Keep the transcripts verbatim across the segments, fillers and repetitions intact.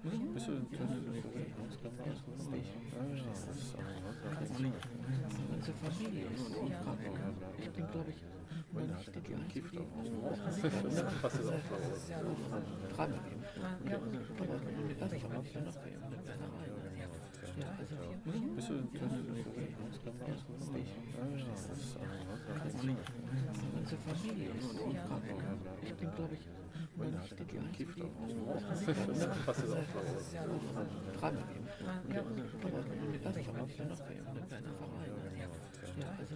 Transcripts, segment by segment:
Unsere Familie ist nie krank. Ich habe den, glaube ich, meine Nichte, die einzige, die dreimal geben. Aber also ich habe dann noch bei ihm mit einer Reihe. Ja, also unsere Familie ist nie krank. Ich habe den, glaube ich, meine Nichte, die einzige, die dreimal geben. Aber also ich habe dann noch bei ihm mit einer Reihe. Ja, also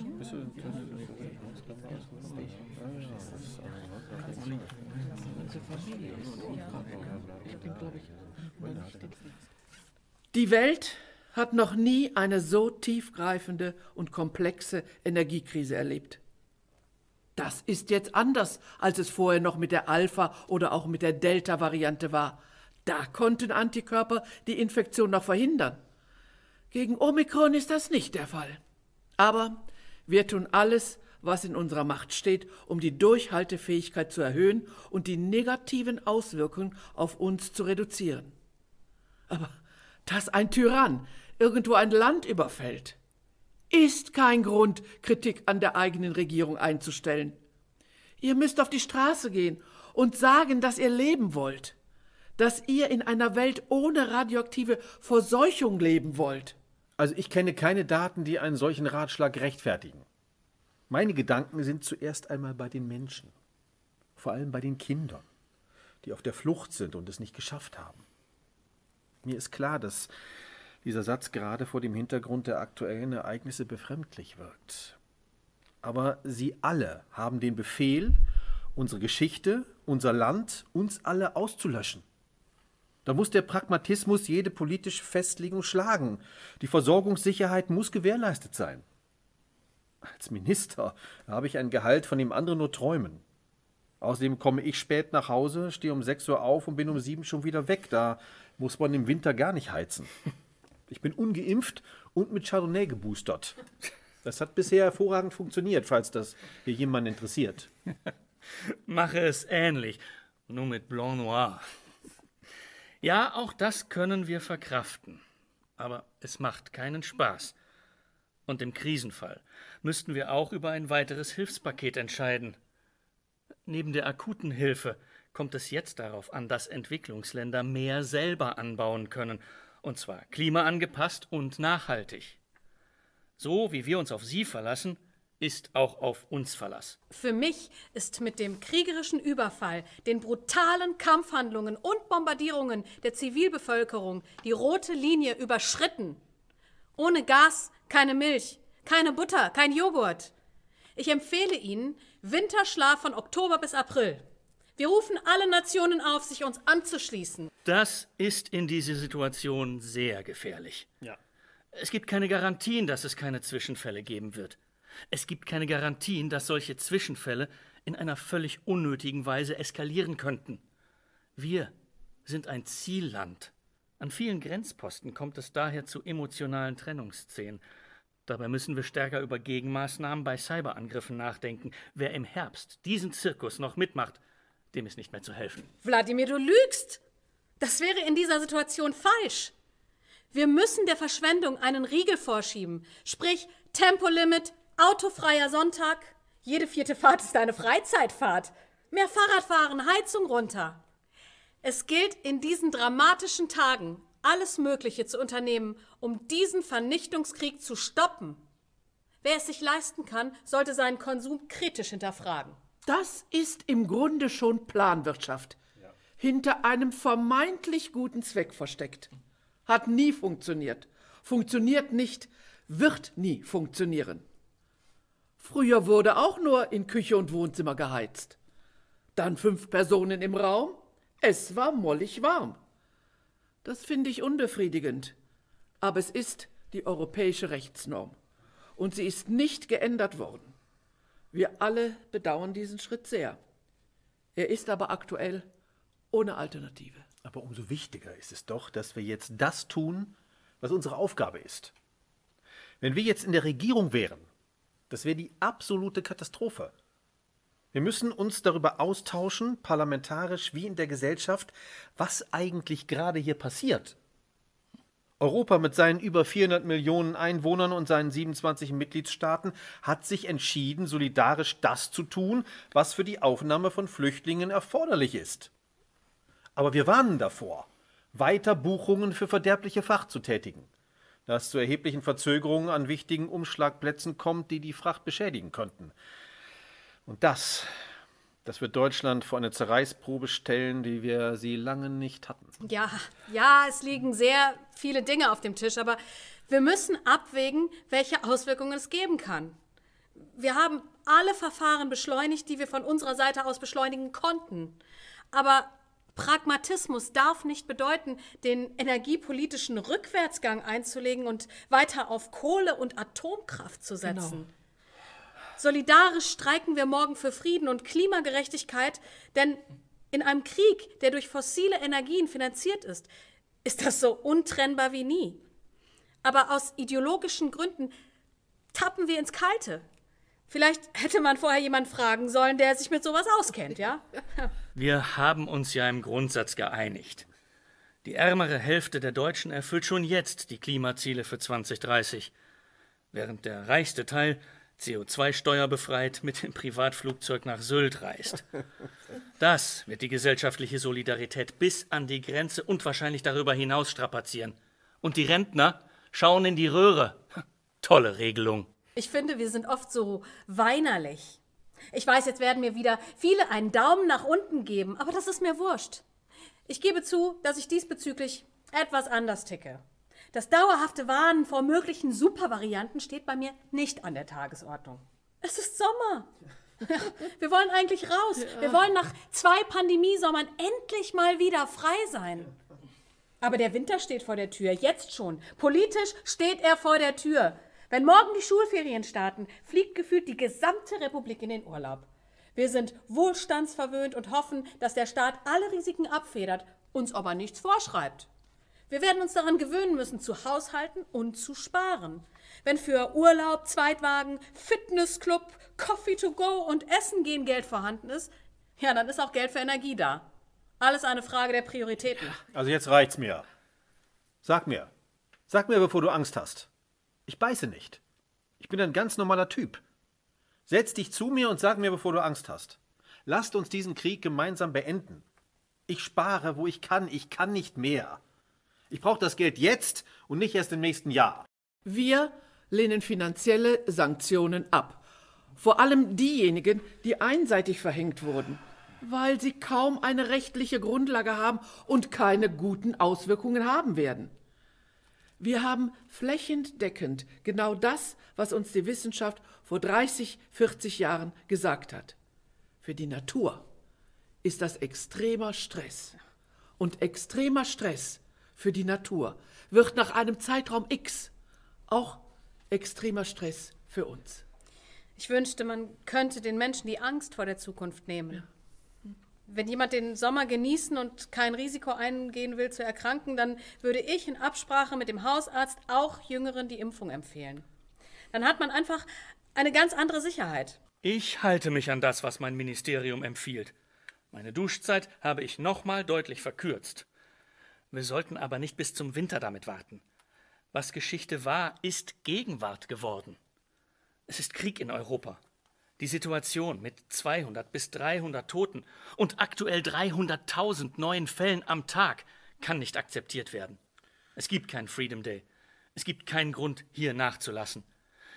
unsere Familie ist nie krank. Ich habe den, glaube ich, meine Nichte. Die Welt hat noch nie eine so tiefgreifende und komplexe Energiekrise erlebt. Das ist jetzt anders, als es vorher noch mit der Alpha- oder auch mit der Delta-Variante war. Da konnten Antikörper die Infektion noch verhindern. Gegen Omikron ist das nicht der Fall. Aber wir tun alles, was in unserer Macht steht, um die Durchhaltefähigkeit zu erhöhen und die negativen Auswirkungen auf uns zu reduzieren. Aber dass ein Tyrann irgendwo ein Land überfällt, ist kein Grund, Kritik an der eigenen Regierung einzustellen. Ihr müsst auf die Straße gehen und sagen, dass ihr leben wollt, dass ihr in einer Welt ohne radioaktive Verseuchung leben wollt. Also ich kenne keine Daten, die einen solchen Ratschlag rechtfertigen. Meine Gedanken sind zuerst einmal bei den Menschen, vor allem bei den Kindern, die auf der Flucht sind und es nicht geschafft haben. Mir ist klar, dass dieser Satz gerade vor dem Hintergrund der aktuellen Ereignisse befremdlich wirkt. Aber sie alle haben den Befehl, unsere Geschichte, unser Land, uns alle auszulöschen. Da muss der Pragmatismus jede politische Festlegung schlagen. Die Versorgungssicherheit muss gewährleistet sein. Als Minister habe ich ein Gehalt, von dem andere nur träumen. Außerdem komme ich spät nach Hause, stehe um sechs Uhr auf und bin um sieben schon wieder weg. Da muss man im Winter gar nicht heizen. Ich bin ungeimpft und mit Chardonnay geboostert. Das hat bisher hervorragend funktioniert, falls das hier jemanden interessiert. Mache es ähnlich, nur mit Blanc Noir. Ja, auch das können wir verkraften. Aber es macht keinen Spaß. Und im Krisenfall müssten wir auch über ein weiteres Hilfspaket entscheiden. Neben der akuten Hilfe kommt es jetzt darauf an, dass Entwicklungsländer mehr selber anbauen können, und zwar klimaangepasst und nachhaltig. So wie wir uns auf sie verlassen, ist auch auf uns Verlass. Für mich ist mit dem kriegerischen Überfall, den brutalen Kampfhandlungen und Bombardierungen der Zivilbevölkerung die rote Linie überschritten. Ohne Gas keine Milch, keine Butter, kein Joghurt. Ich empfehle Ihnen Winterschlaf von Oktober bis April. Wir rufen alle Nationen auf, sich uns anzuschließen. Das ist in dieser Situation sehr gefährlich. Ja. Es gibt keine Garantien, dass es keine Zwischenfälle geben wird. Es gibt keine Garantien, dass solche Zwischenfälle in einer völlig unnötigen Weise eskalieren könnten. Wir sind ein Zielland. An vielen Grenzposten kommt es daher zu emotionalen Trennungsszenen. Dabei müssen wir stärker über Gegenmaßnahmen bei Cyberangriffen nachdenken. Wer im Herbst diesen Zirkus noch mitmacht, dem ist nicht mehr zu helfen. Wladimir, du lügst. Das wäre in dieser Situation falsch. Wir müssen der Verschwendung einen Riegel vorschieben. Sprich, Tempolimit, autofreier Sonntag. Jede vierte Fahrt ist eine Freizeitfahrt. Mehr Fahrradfahren, Heizung runter. Es gilt in diesen dramatischen Tagen, alles Mögliche zu unternehmen, um diesen Vernichtungskrieg zu stoppen. Wer es sich leisten kann, sollte seinen Konsum kritisch hinterfragen. Das ist im Grunde schon Planwirtschaft. Ja. Hinter einem vermeintlich guten Zweck versteckt. Hat nie funktioniert. Funktioniert nicht, wird nie funktionieren. Früher wurde auch nur in Küche und Wohnzimmer geheizt. Dann fünf Personen im Raum. Es war mollig warm. Das finde ich unbefriedigend. Aber es ist die europäische Rechtsnorm. Und sie ist nicht geändert worden. Wir alle bedauern diesen Schritt sehr. Er ist aber aktuell ohne Alternative. Aber umso wichtiger ist es doch, dass wir jetzt das tun, was unsere Aufgabe ist. Wenn wir jetzt in der Regierung wären, das wäre die absolute Katastrophe. Wir müssen uns darüber austauschen, parlamentarisch wie in der Gesellschaft, was eigentlich gerade hier passiert. Europa mit seinen über vierhundert Millionen Einwohnern und seinen siebenundzwanzig Mitgliedstaaten hat sich entschieden, solidarisch das zu tun, was für die Aufnahme von Flüchtlingen erforderlich ist. Aber wir warnen davor, weiter Buchungen für verderbliche Fracht zu tätigen, da es zu erheblichen Verzögerungen an wichtigen Umschlagplätzen kommt, die die Fracht beschädigen könnten. Und das, das wird Deutschland vor eine Zerreißprobe stellen, die wir sie lange nicht hatten. Ja, ja, es liegen sehr viele Dinge auf dem Tisch, aber wir müssen abwägen, welche Auswirkungen es geben kann. Wir haben alle Verfahren beschleunigt, die wir von unserer Seite aus beschleunigen konnten. Aber Pragmatismus darf nicht bedeuten, den energiepolitischen Rückwärtsgang einzulegen und weiter auf Kohle und Atomkraft zu setzen. Genau. Solidarisch streiken wir morgen für Frieden und Klimagerechtigkeit, denn in einem Krieg, der durch fossile Energien finanziert ist, ist das so untrennbar wie nie. Aber aus ideologischen Gründen tappen wir ins Kalte. Vielleicht hätte man vorher jemanden fragen sollen, der sich mit sowas auskennt, ja? Wir haben uns ja im Grundsatz geeinigt. Die ärmere Hälfte der Deutschen erfüllt schon jetzt die Klimaziele für zwanzig dreißig, während der reichste Teil C O zwei steuerbefreit mit dem Privatflugzeug nach Sylt reist. Das wird die gesellschaftliche Solidarität bis an die Grenze und wahrscheinlich darüber hinaus strapazieren. Und die Rentner schauen in die Röhre. Tolle Regelung. Ich finde, wir sind oft so weinerlich. Ich weiß, jetzt werden mir wieder viele einen Daumen nach unten geben, aber das ist mir wurscht. Ich gebe zu, dass ich diesbezüglich etwas anders ticke. Das dauerhafte Warnen vor möglichen Supervarianten steht bei mir nicht an der Tagesordnung. Es ist Sommer. Wir wollen eigentlich raus. Wir wollen nach zwei Pandemiesommern endlich mal wieder frei sein. Aber der Winter steht vor der Tür, jetzt schon. Politisch steht er vor der Tür. Wenn morgen die Schulferien starten, fliegt gefühlt die gesamte Republik in den Urlaub. Wir sind wohlstandsverwöhnt und hoffen, dass der Staat alle Risiken abfedert, uns aber nichts vorschreibt. Wir werden uns daran gewöhnen müssen, zu haushalten und zu sparen. Wenn für Urlaub, Zweitwagen, Fitnessclub, Coffee to go und Essen gehen Geld vorhanden ist, ja, dann ist auch Geld für Energie da. Alles eine Frage der Prioritäten. Also jetzt reicht's mir. Sag mir. Sag mir, bevor du Angst hast. Ich beiße nicht. Ich bin ein ganz normaler Typ. Setz dich zu mir und sag mir, bevor du Angst hast. Lasst uns diesen Krieg gemeinsam beenden. Ich spare, wo ich kann. Ich kann nicht mehr. Ich brauche das Geld jetzt und nicht erst im nächsten Jahr. Wir lehnen finanzielle Sanktionen ab. Vor allem diejenigen, die einseitig verhängt wurden, weil sie kaum eine rechtliche Grundlage haben und keine guten Auswirkungen haben werden. Wir haben flächendeckend genau das, was uns die Wissenschaft vor dreißig, vierzig Jahren gesagt hat. Für die Natur ist das extremer Stress. Und extremer Stress für die Natur wird nach einem Zeitraum X auch extremer Stress für uns. Ich wünschte, man könnte den Menschen die Angst vor der Zukunft nehmen. Ja. Wenn jemand den Sommer genießen und kein Risiko eingehen will zu erkranken, dann würde ich in Absprache mit dem Hausarzt auch Jüngeren die Impfung empfehlen. Dann hat man einfach eine ganz andere Sicherheit. Ich halte mich an das, was mein Ministerium empfiehlt. Meine Duschzeit habe ich nochmal deutlich verkürzt. Wir sollten aber nicht bis zum Winter damit warten. Was Geschichte war, ist Gegenwart geworden. Es ist Krieg in Europa. Die Situation mit zweihundert bis dreihundert Toten und aktuell dreihunderttausend neuen Fällen am Tag kann nicht akzeptiert werden. Es gibt keinen Freedom Day. Es gibt keinen Grund, hier nachzulassen.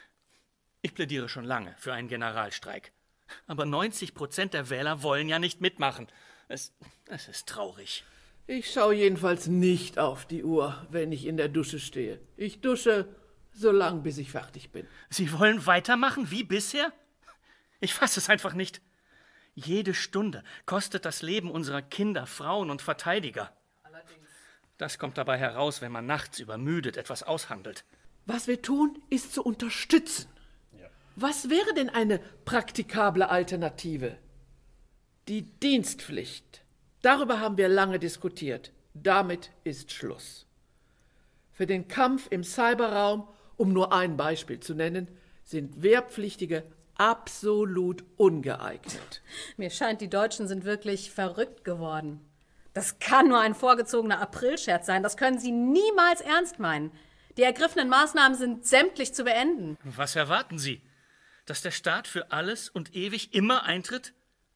Ich plädiere schon lange für einen Generalstreik. Aber neunzig Prozent der Wähler wollen ja nicht mitmachen. Es, es ist traurig. Ich schaue jedenfalls nicht auf die Uhr, wenn ich in der Dusche stehe. Ich dusche so lang, bis ich fertig bin. Sie wollen weitermachen wie bisher? Ich fasse es einfach nicht. Jede Stunde kostet das Leben unserer Kinder, Frauen und Verteidiger. Allerdings. Das kommt dabei heraus, wenn man nachts übermüdet etwas aushandelt. Was wir tun, ist zu unterstützen. Ja. Was wäre denn eine praktikable Alternative? Die Dienstpflicht. Darüber haben wir lange diskutiert. Damit ist Schluss. Für den Kampf im Cyberraum, um nur ein Beispiel zu nennen, sind Wehrpflichtige absolut ungeeignet. Mir scheint, die Deutschen sind wirklich verrückt geworden. Das kann nur ein vorgezogener Aprilscherz sein. Das können Sie niemals ernst meinen. Die ergriffenen Maßnahmen sind sämtlich zu beenden. Was erwarten Sie? Dass der Staat für alles und ewig immer eintritt?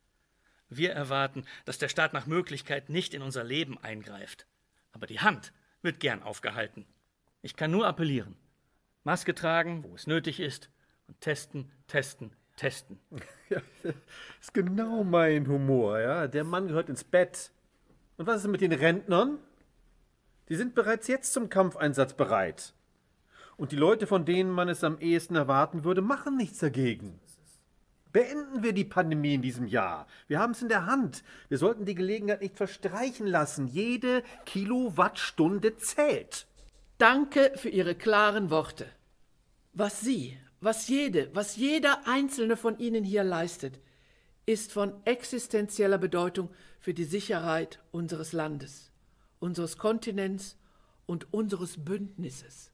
Wir erwarten, dass der Staat nach Möglichkeit nicht in unser Leben eingreift. Aber die Hand wird gern aufgehalten. Ich kann nur appellieren. Maske tragen, wo es nötig ist, und testen, testen, testen. Ja, das ist genau mein Humor, ja. Der Mann gehört ins Bett. Und was ist mit den Rentnern? Die sind bereits jetzt zum Kampfeinsatz bereit. Und die Leute, von denen man es am ehesten erwarten würde, machen nichts dagegen. Beenden wir die Pandemie in diesem Jahr. Wir haben es in der Hand. Wir sollten die Gelegenheit nicht verstreichen lassen. Jede Kilowattstunde zählt. Danke für Ihre klaren Worte. Was Sie, was jede, was jeder einzelne von Ihnen hier leistet, ist von existenzieller Bedeutung für die Sicherheit unseres Landes, unseres Kontinents und unseres Bündnisses.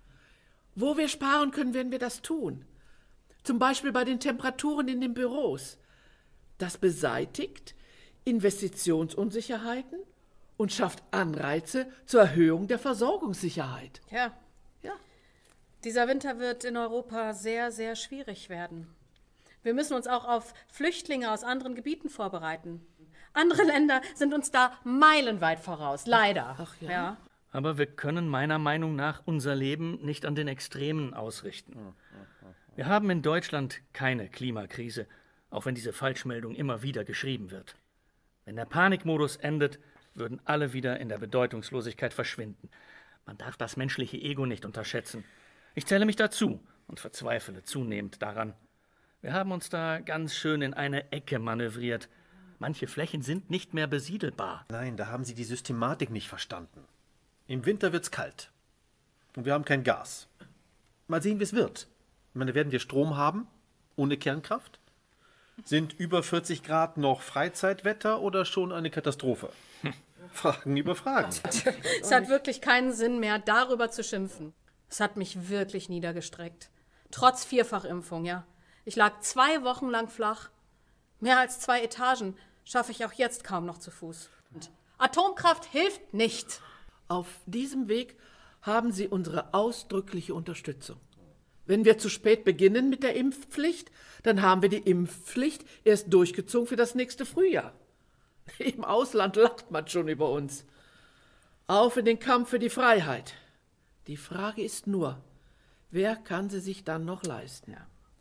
Wo wir sparen können, werden wir das tun. Zum Beispiel bei den Temperaturen in den Büros. Das beseitigt Investitionsunsicherheiten und schafft Anreize zur Erhöhung der Versorgungssicherheit. Ja, Ja. dieser Winter wird in Europa sehr, sehr schwierig werden. Wir müssen uns auch auf Flüchtlinge aus anderen Gebieten vorbereiten. Andere Länder sind uns da meilenweit voraus, leider. Ach ja. ja. Aber wir können meiner Meinung nach unser Leben nicht an den Extremen ausrichten. Wir haben in Deutschland keine Klimakrise, auch wenn diese Falschmeldung immer wieder geschrieben wird. Wenn der Panikmodus endet, würden alle wieder in der Bedeutungslosigkeit verschwinden. Man darf das menschliche Ego nicht unterschätzen. Ich zähle mich dazu und verzweifle zunehmend daran. Wir haben uns da ganz schön in eine Ecke manövriert. Manche Flächen sind nicht mehr besiedelbar. Nein, da haben Sie die Systematik nicht verstanden. Im Winter wird's kalt. Und wir haben kein Gas. Mal sehen, wie es wird. Ich meine, werden wir Strom haben? Ohne Kernkraft? Sind über vierzig Grad noch Freizeitwetter oder schon eine Katastrophe? Fragen über Fragen. Es hat wirklich keinen Sinn mehr, darüber zu schimpfen. Es hat mich wirklich niedergestreckt. Trotz Vierfachimpfung, ja. Ich lag zwei Wochen lang flach. Mehr als zwei Etagen schaffe ich auch jetzt kaum noch zu Fuß. Und Atomkraft hilft nicht. Auf diesem Weg haben Sie unsere ausdrückliche Unterstützung. Wenn wir zu spät beginnen mit der Impfpflicht, dann haben wir die Impfpflicht erst durchgezogen für das nächste Frühjahr. Im Ausland lacht man schon über uns. Auf in den Kampf für die Freiheit. Die Frage ist nur, wer kann sie sich dann noch leisten?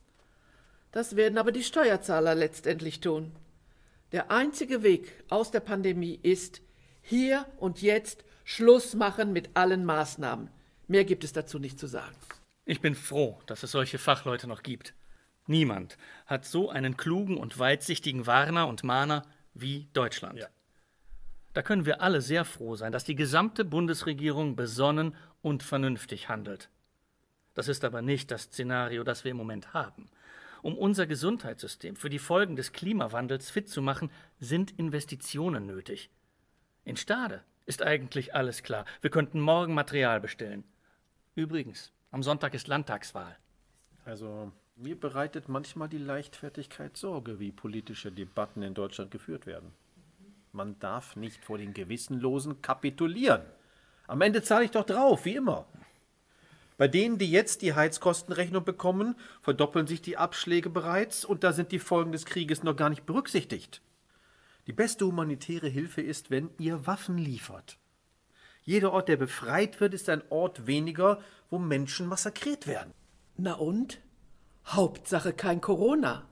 Das werden aber die Steuerzahler letztendlich tun. Der einzige Weg aus der Pandemie ist, hier und jetzt Schluss machen mit allen Maßnahmen. Mehr gibt es dazu nicht zu sagen. Ich bin froh, dass es solche Fachleute noch gibt. Niemand hat so einen klugen und weitsichtigen Warner und Mahner wie Deutschland. Ja. Da können wir alle sehr froh sein, dass die gesamte Bundesregierung besonnen und vernünftig handelt. Das ist aber nicht das Szenario, das wir im Moment haben. Um unser Gesundheitssystem für die Folgen des Klimawandels fit zu machen, sind Investitionen nötig. In Stade ist eigentlich alles klar. Wir könnten morgen Material bestellen. Übrigens, am Sonntag ist Landtagswahl. Also, mir bereitet manchmal die Leichtfertigkeit Sorge, wie politische Debatten in Deutschland geführt werden. Man darf nicht vor den Gewissenlosen kapitulieren. Am Ende zahle ich doch drauf, wie immer. Bei denen, die jetzt die Heizkostenrechnung bekommen, verdoppeln sich die Abschläge bereits und da sind die Folgen des Krieges noch gar nicht berücksichtigt. Die beste humanitäre Hilfe ist, wenn ihr Waffen liefert. Jeder Ort, der befreit wird, ist ein Ort weniger, wo Menschen massakriert werden. Na und? Hauptsache kein Corona.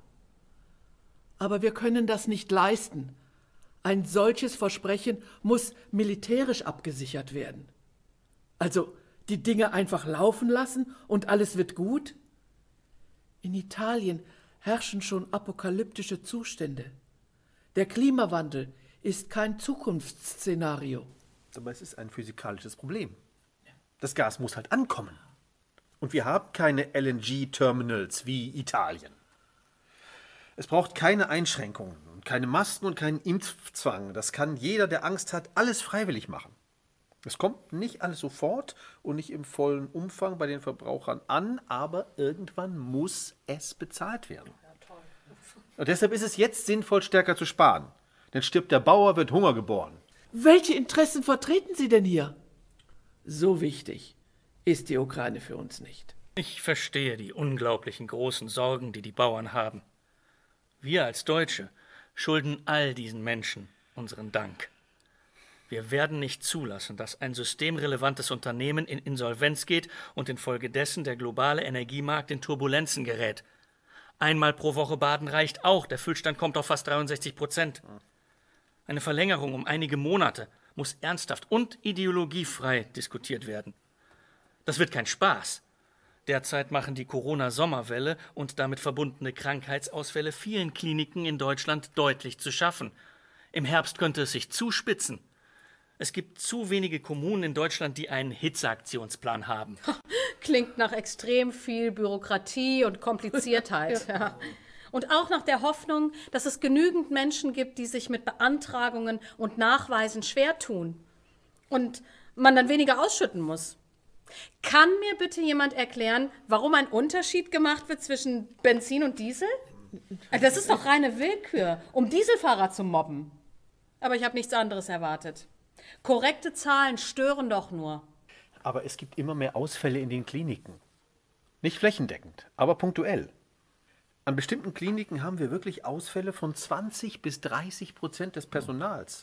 Aber wir können das nicht leisten. Ein solches Versprechen muss militärisch abgesichert werden. Also die Dinge einfach laufen lassen und alles wird gut? In Italien herrschen schon apokalyptische Zustände. Der Klimawandel ist kein Zukunftsszenario. Aber es ist ein physikalisches Problem. Das Gas muss halt ankommen. Und wir haben keine L N G-Terminals wie Italien. Es braucht keine Einschränkungen und keine Masken und keinen Impfzwang. Das kann jeder, der Angst hat, alles freiwillig machen. Es kommt nicht alles sofort und nicht im vollen Umfang bei den Verbrauchern an, aber irgendwann muss es bezahlt werden. Und deshalb ist es jetzt sinnvoll, stärker zu sparen. Denn stirbt der Bauer, wird Hunger geboren. Welche Interessen vertreten Sie denn hier? So wichtig ist die Ukraine für uns nicht. Ich verstehe die unglaublichen großen Sorgen, die die Bauern haben. Wir als Deutsche schulden all diesen Menschen unseren Dank. Wir werden nicht zulassen, dass ein systemrelevantes Unternehmen in Insolvenz geht und infolgedessen der globale Energiemarkt in Turbulenzen gerät. Einmal pro Woche baden reicht auch, der Füllstand kommt auf fast dreiundsechzig Prozent. Eine Verlängerung um einige Monate muss ernsthaft und ideologiefrei diskutiert werden. Das wird kein Spaß. Derzeit machen die Corona-Sommerwelle und damit verbundene Krankheitsausfälle vielen Kliniken in Deutschland deutlich zu schaffen. Im Herbst könnte es sich zuspitzen. Es gibt zu wenige Kommunen in Deutschland, die einen Hitzeaktionsplan haben. Klingt nach extrem viel Bürokratie und Kompliziertheit. ja. Ja. Und auch nach der Hoffnung, dass es genügend Menschen gibt, die sich mit Beantragungen und Nachweisen schwer tun. Und man dann weniger ausschütten muss. Kann mir bitte jemand erklären, warum ein Unterschied gemacht wird zwischen Benzin und Diesel? Das ist doch reine Willkür, um Dieselfahrer zu mobben. Aber ich habe nichts anderes erwartet. Korrekte Zahlen stören doch nur. Aber es gibt immer mehr Ausfälle in den Kliniken. Nicht flächendeckend, aber punktuell. An bestimmten Kliniken haben wir wirklich Ausfälle von zwanzig bis dreißig Prozent des Personals.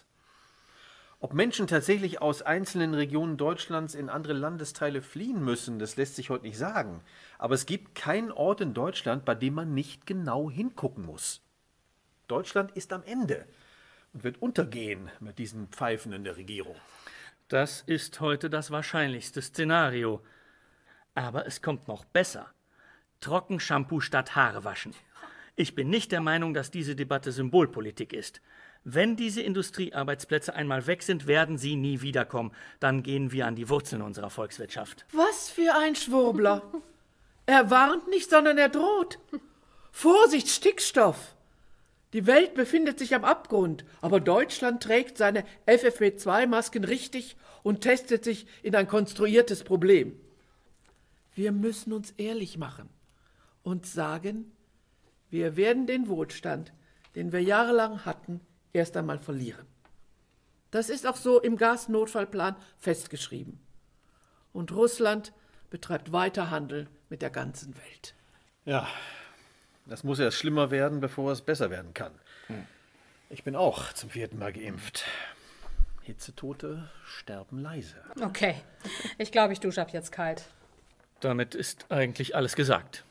Ob Menschen tatsächlich aus einzelnen Regionen Deutschlands in andere Landesteile fliehen müssen, das lässt sich heute nicht sagen. Aber es gibt keinen Ort in Deutschland, bei dem man nicht genau hingucken muss. Deutschland ist am Ende und wird untergehen mit diesen Pfeifen in der Regierung. Das ist heute das wahrscheinlichste Szenario. Aber es kommt noch besser. Trockenshampoo statt Haare waschen. Ich bin nicht der Meinung, dass diese Debatte Symbolpolitik ist. Wenn diese Industriearbeitsplätze einmal weg sind, werden sie nie wiederkommen. Dann gehen wir an die Wurzeln unserer Volkswirtschaft. Was für ein Schwurbler. Er warnt nicht, sondern er droht. Vorsicht, Stickstoff. Die Welt befindet sich am Abgrund, aber Deutschland trägt seine F F P zwei Masken richtig und testet sich in ein konstruiertes Problem. Wir müssen uns ehrlich machen und sagen, wir werden den Wohlstand, den wir jahrelang hatten, erst einmal verlieren. Das ist auch so im Gasnotfallplan festgeschrieben. Und Russland betreibt weiter Handel mit der ganzen Welt. Ja, das muss erst schlimmer werden, bevor es besser werden kann. Ich bin auch zum vierten Mal geimpft. Hitzetote sterben leise. Okay, ich glaube, ich dusche ab jetzt kalt. Damit ist eigentlich alles gesagt.